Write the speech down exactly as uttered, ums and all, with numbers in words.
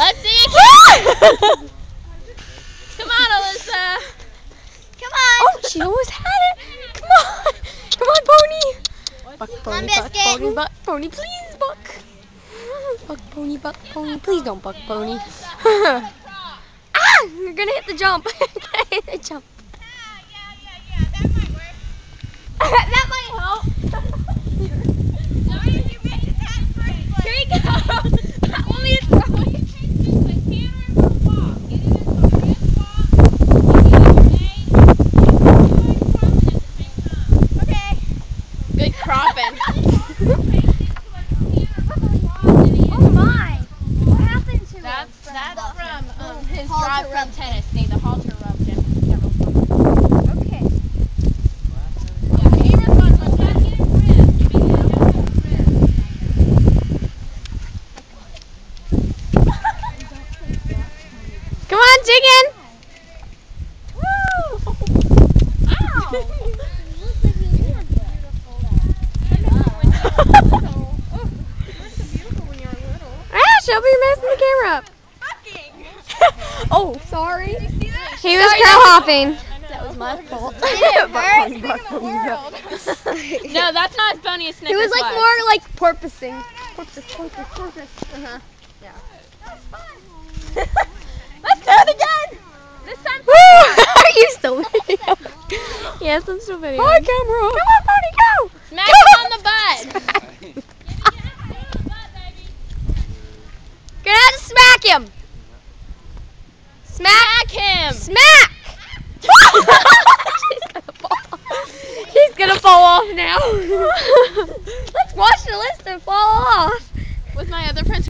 Let's see. Come on, Alyssa. Come on. Oh, she almost had it. Come on. Come on, pony. Buck, pony, buck, Biscuit. pony, buck, pony, please, buck. Buck, pony, buck, pony, please don't buck, pony. Ah, you're gonna hit the jump. You're gonna hit the jump. That might help. Here you go. Only it's throwing. Okay. Good cropping. Oh my. What happened to That's him? that's The- from um, his halter drive from rubbed him. Tennessee. The halter rubbed him. Okay. Yeah, Cameron's got some good. Come on, chicken. Woo! Ow! Ah, Shelby, you're messing the camera up. Oh, sorry. He was crow hopping. That was my fault. No, that's not as bony as He Snickers was like was. more like porpoising. Porpoise, porpoise, porpoise. Uh-huh. Let's do it again. This time. Woo! Are you still videoing? Yes, I'm still videoing. Hi, camera. Come on, Pony, go. Smack Go. him on the butt. Get out and smack him. Smack. Smack him. Smack. She's gonna fall. She's gonna fall off now. Let's watch the list and fall off. With my other friends.